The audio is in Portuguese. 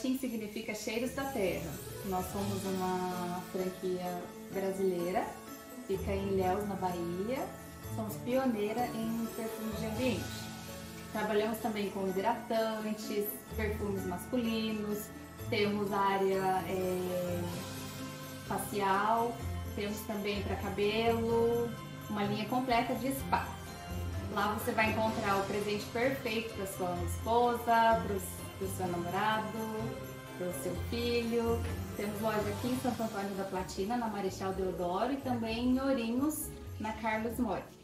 Avatim significa cheiros da terra. Nós somos uma franquia brasileira, fica em Ilhéus, na Bahia. Somos pioneira em perfumes de ambiente. Trabalhamos também com hidratantes, perfumes masculinos, temos área facial, temos também para cabelo, uma linha completa de spa. Lá você vai encontrar o presente perfeito para sua esposa, para o seu namorado, para o seu filho. Temos loja aqui em Santo Antônio da Platina, na Marechal Deodoro, e também em Ourinhos, na Carlos Mori.